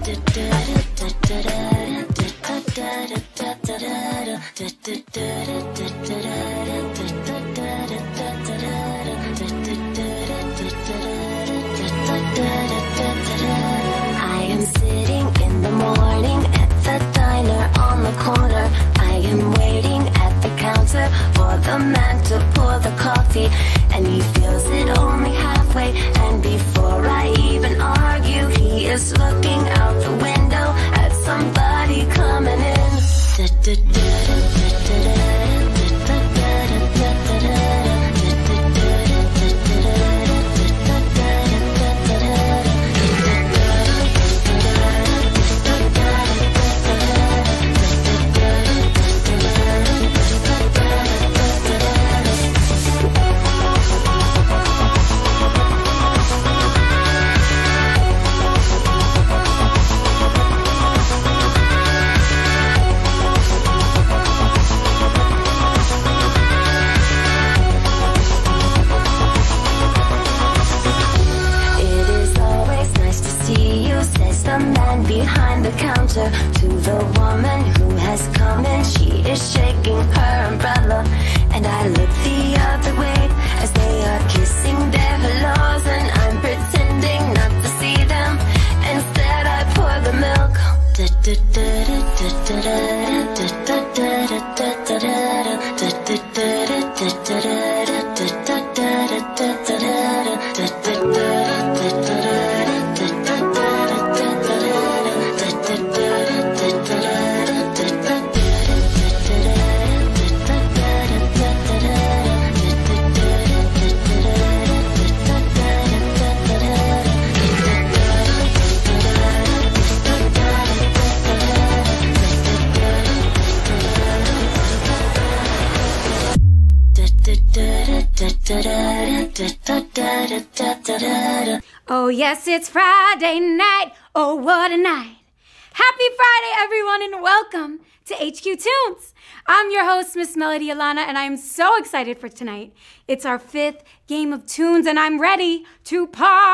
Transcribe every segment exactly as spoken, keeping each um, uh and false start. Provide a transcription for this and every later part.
am sitting in the morning at the diner on the corner. I am waiting at the counter for the man to pour the coffee, and he fills it only halfway. And before I even argue, he is looking out the window at somebody coming in. Behind the counter to the woman who has come in. She is shaking her umbrella, and I look the other way as they are kissing their hellos, and I'm pretending not to see them. Instead I pour the milk. Oh yes, it's Friday night. Oh, what a night. Happy Friday, everyone, and welcome to H Q Tunes. I'm your host, Miss Melody Alanna, and I'm so excited for tonight. It's our fifth game of tunes, and I'm ready to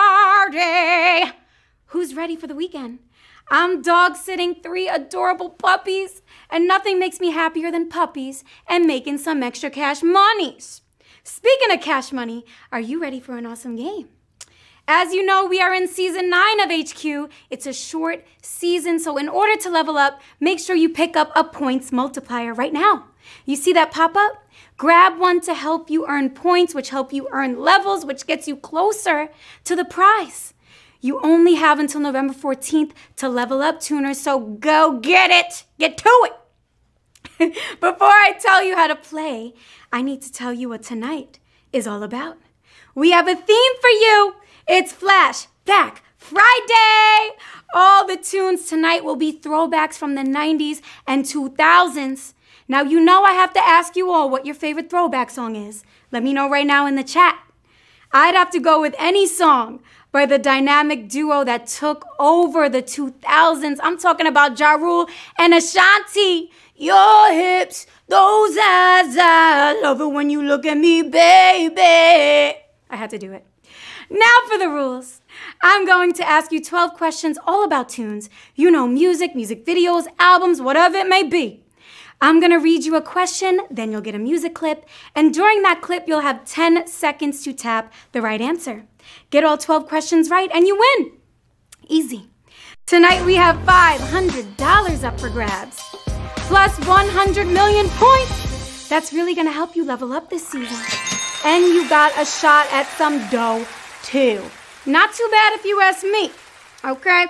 party. Who's ready for the weekend? I'm dog-sitting three adorable puppies, and nothing makes me happier than puppies and making some extra cash monies. Speaking of cash money, are you ready for an awesome game? As you know, we are in season nine of H Q. It's a short season, so in order to level up, make sure you pick up a points multiplier right now. You see that pop up? Grab one to help you earn points, which help you earn levels, which gets you closer to the prize. You only have until November fourteenth to level up, tuners, so go get it. Get to it. Before I tell you how to play, I need to tell you what tonight is all about. We have a theme for you. It's Flashback Friday. All the tunes tonight will be throwbacks from the nineties and two thousands. Now, you know I have to ask you all what your favorite throwback song is. Let me know right now in the chat. I'd have to go with any song by the dynamic duo that took over the two thousands. I'm talking about Ja Rule and Ashanti. Your hips, those eyes, I love it when you look at me, baby. I had to do it. Now for the rules. I'm going to ask you twelve questions all about tunes. You know, music, music videos, albums, whatever it may be. I'm going to read you a question, then you'll get a music clip, and during that clip, you'll have ten seconds to tap the right answer. Get all twelve questions right, and you win. Easy. Tonight, we have five hundred dollars up for grabs, plus one hundred million points. That's really going to help you level up this season. And you got a shot at some dough, too. Not too bad if you ask me, okay?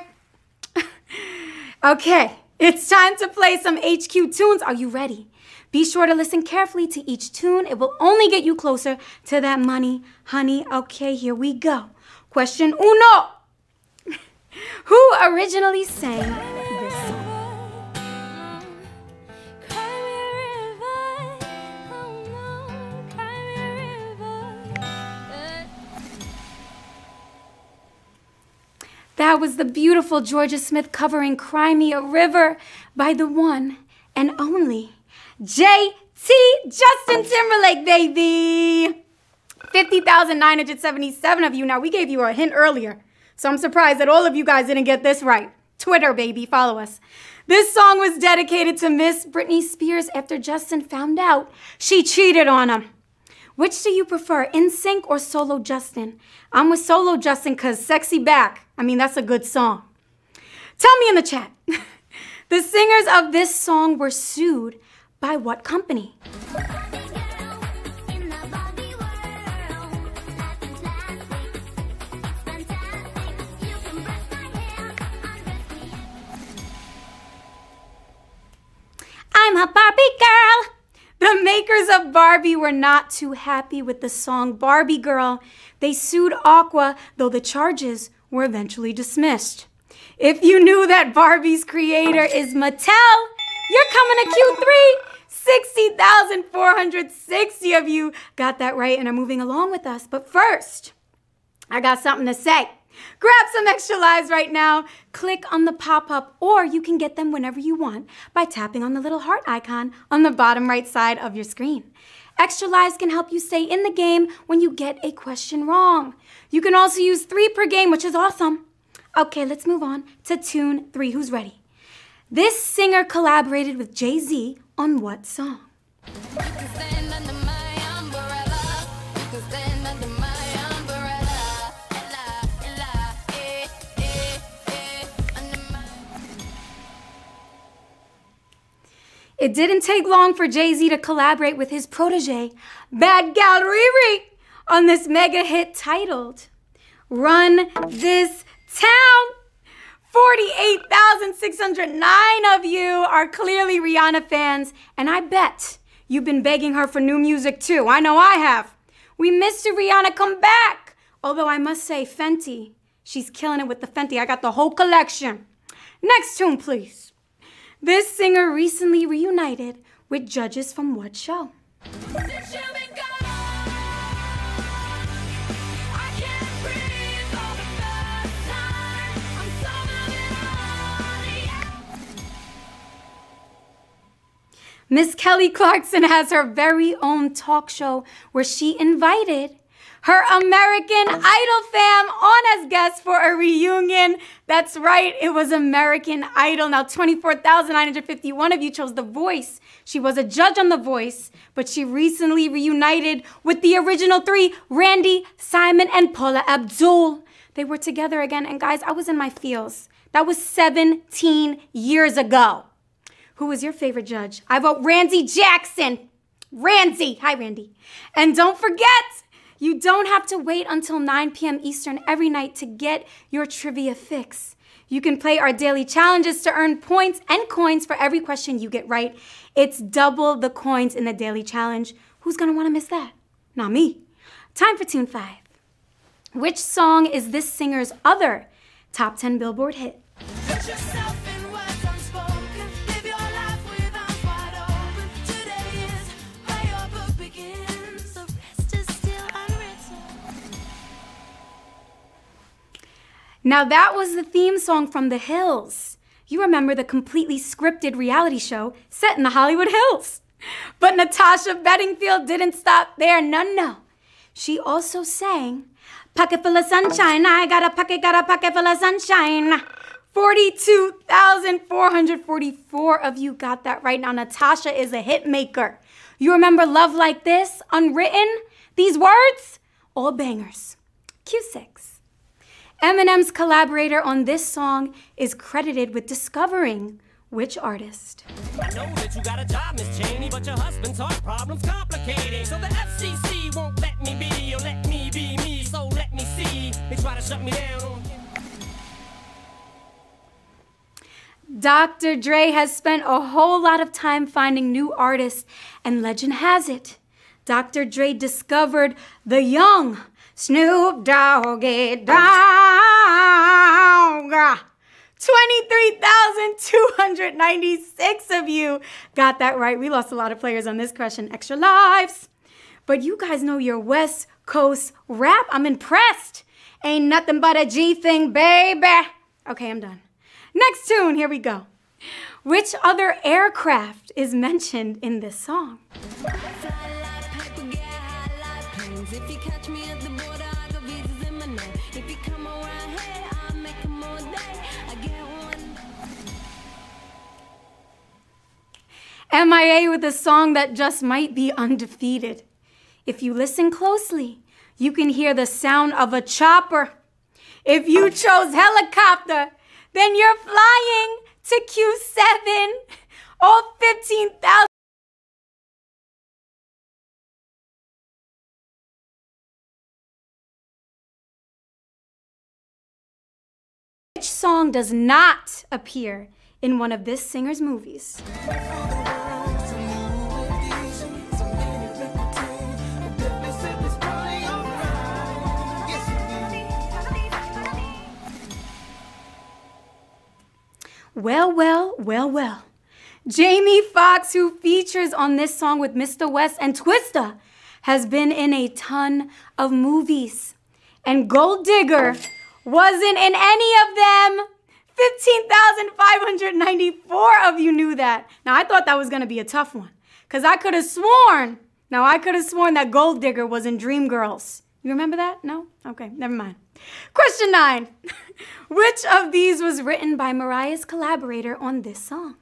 Okay, it's time to play some H Q tunes. Are you ready? Be sure to listen carefully to each tune. It will only get you closer to that money, honey. Okay, here we go. Question uno. Who originally sang this song? That was the beautiful Georgia Smith covering Cry Me a River by the one and only J T, Justin Timberlake, baby. fifty thousand nine hundred seventy-seven of you. Now, we gave you a hint earlier, so I'm surprised that all of you guys didn't get this right. Twitter, baby, follow us. This song was dedicated to Miss Britney Spears after Justin found out she cheated on him. Which do you prefer, In Sync or Solo Justin? I'm with Solo Justin because Sexy Back. I mean, that's a good song. Tell me in the chat. The singers of this song were sued by what company? I'm a Barbie girl. The makers of Barbie were not too happy with the song Barbie Girl. They sued Aqua, though the charges were eventually dismissed. If you knew that Barbie's creator is Mattel, you're coming to Q three. sixty thousand four hundred sixty of you got that right and are moving along with us. But first, I got something to say. Grab some extra lives right now. Click on the pop-up, or you can get them whenever you want by tapping on the little heart icon on the bottom right side of your screen. Extra lives can help you stay in the game when you get a question wrong. You can also use three per game, which is awesome. Okay, let's move on to tune three. Who's ready? This singer collaborated with Jay-Z on what song? It didn't take long for Jay-Z to collaborate with his protege, Bad Gal Riri, on this mega hit titled Run This Town. forty-eight thousand six hundred nine of you are clearly Rihanna fans, and I bet you've been begging her for new music too. I know I have. We missed you, Rihanna, come back. Although I must say, Fenty, she's killing it with the Fenty. I got the whole collection. Next tune, please. This singer recently reunited with judges from what show? Miss Kelly Clarkson has her very own talk show where she invited her American Idol fam on as guests for a reunion. That's right, it was American Idol. Now, twenty-four thousand nine hundred fifty-one of you chose The Voice. She was a judge on The Voice, but she recently reunited with the original three, Randy, Simon, and Paula Abdul. They were together again, and guys, I was in my feels. That was seventeen years ago. Who was your favorite judge? I vote Randy Jackson. Randy. Hi, Randy. And don't forget, you don't have to wait until nine p m Eastern every night to get your trivia fix. You can play our daily challenges to earn points and coins for every question you get right. It's double the coins in the daily challenge. Who's gonna wanna miss that? Not me. Time for tune five. Which song is this singer's other top ten Billboard hit? Put yourself in words unspoken. Live your life with arms wide open. Today is where your book begins. The rest is still unwritten. Now that was the theme song from The Hills. You remember the completely scripted reality show set in the Hollywood Hills. But Natasha Bedingfield didn't stop there, no, no. She also sang, Pocket full of sunshine, I got a pocket, got a pocket full of sunshine. forty-two thousand four hundred forty-four of you got that right. Now, Natasha is a hit maker. You remember Love Like This, Unwritten? These words? All bangers. Q six. Eminem's collaborator on this song is credited with discovering which artist? I know that you got a job, Miss Cheney, but your husband's heart problem's complicated. So the F C C won't let me be, or let me be me, so let me see. They try to shut me down. Doctor Dre has spent a whole lot of time finding new artists, and legend has it, Doctor Dre discovered the young Snoop Doggy Dogg. twenty-three thousand two hundred ninety-six of you got that right. We lost a lot of players on this question. Extra lives. But you guys know your West Coast rap. I'm impressed. Ain't nothing but a G thing, baby. Okay, I'm done. Next tune, here we go. Which other aircraft is mentioned in this song? M I A with a song that just might be undefeated. If you listen closely, you can hear the sound of a chopper. If you chose helicopter, then you're flying to Q seven. All fifteen thousand. Which song does not appear in one of this singer's movies? Well, well, well, well. Jamie Foxx, who features on this song with Mister West and Twista, has been in a ton of movies. And Gold Digger wasn't in any of them. fifteen thousand five hundred ninety-four of you knew that. Now, I thought that was going to be a tough one, because I could have sworn, now I could have sworn that Gold Digger was in Dreamgirls. You remember that? No? Okay, never mind. Question nine. Which of these was written by Mariah's collaborator on this song?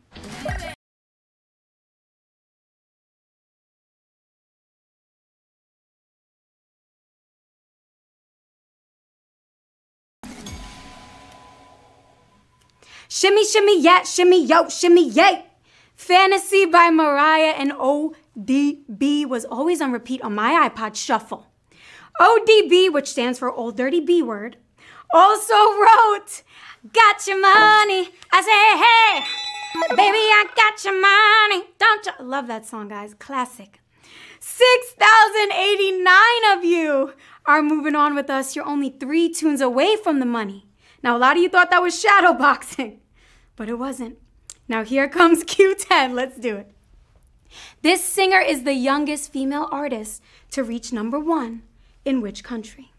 Shimmy, shimmy, yeah, shimmy, yo, shimmy, yay. Fantasy by Mariah and O D B was always on repeat on my iPod Shuffle. O D B, which stands for Old Dirty B Word, also wrote, got your money. I say, hey, baby, I got your money. Don't you? I love that song, guys. Classic. six thousand eighty-nine of you are moving on with us. You're only three tunes away from the money. Now, a lot of you thought that was shadow boxing, but it wasn't. Now, here comes Q ten. Let's do it. This singer is the youngest female artist to reach number one in which country?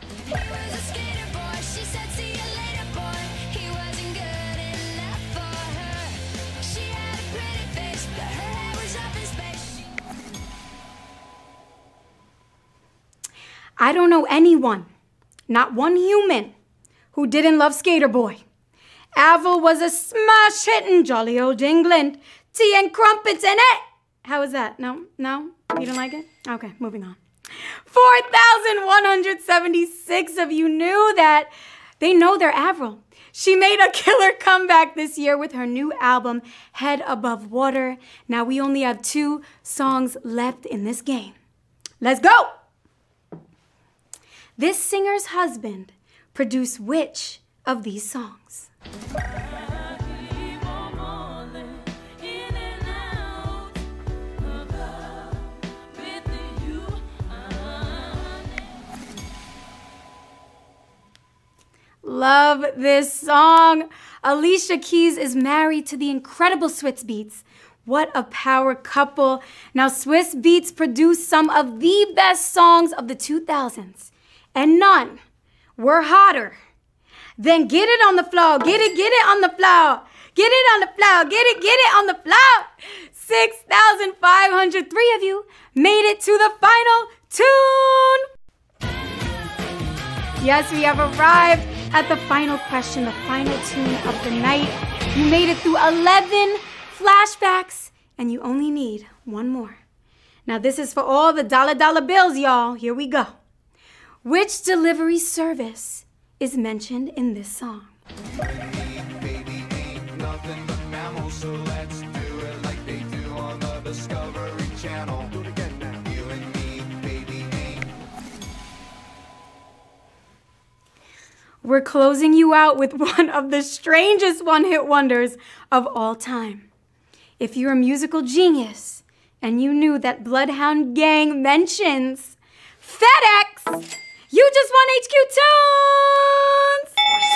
I don't know anyone, not one human, who didn't love Skater Boy. Avril was a smash hit in jolly old England. Tea and crumpets in it. How was that? No? No? You don't like it? Okay, moving on. four thousand one hundred seventy-six of you knew that. They know they're Avril. She made a killer comeback this year with her new album, Head Above Water. Now we only have two songs left in this game. Let's go! This singer's husband produced which of these songs? Love this song. Alicia Keys is married to the incredible Swizz Beatz. What a power couple. Now, Swizz Beatz produced some of the best songs of the two thousands, and none were hotter than Get It on the Floor, Get It, Get It on the Floor, Get It on the Floor, Get It, Get It on the Floor. six thousand five hundred three of you made it to the final tune. Yes, we have arrived at the final question, the final tune of the night. You made it through eleven flashbacks, and you only need one more. Now, this is for all the dollar dollar bills, y'all. Here we go. Which delivery service is mentioned in this song? Baby ain't nothing but mammals, so let's do it like they do on the Discovery Channel. Do it again now. You and me, baby ain't. We're closing you out with one of the strangest one-hit wonders of all time. If you're a musical genius and you knew that Bloodhound Gang mentions FedEx, you just won H Q Tunes!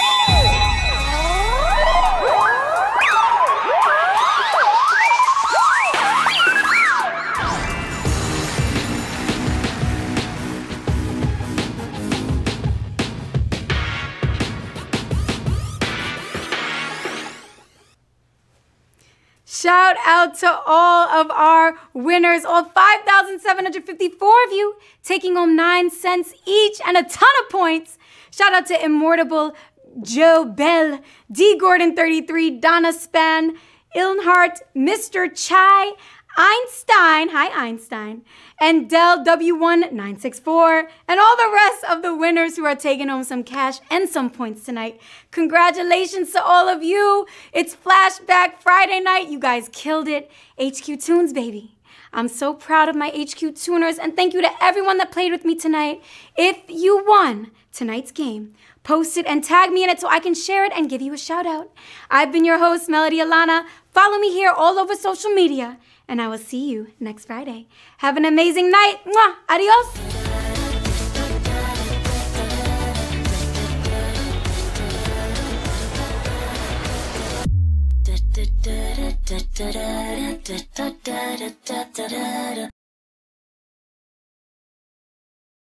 Shout out to all of our winners, all five thousand seven hundred fifty-four of you taking home nine cents each and a ton of points. Shout out to Immortable, Joe Bell, D Gordon thirty-three, Donna Span, Ilnhart, Mister Chai, Einstein, hi Einstein, and Del W one nine six four, and all the rest of the winners who are taking home some cash and some points tonight. Congratulations to all of you. It's Flashback Friday night. You guys killed it. H Q Tunes, baby. I'm so proud of my H Q Tuners, and thank you to everyone that played with me tonight. If you won tonight's game, post it and tag me in it so I can share it and give you a shout out. I've been your host, Melody Alanna. Follow me here all over social media, and I will see you next Friday. Have an amazing night. Mwah. Adios. Da da da da da da da da da da da da.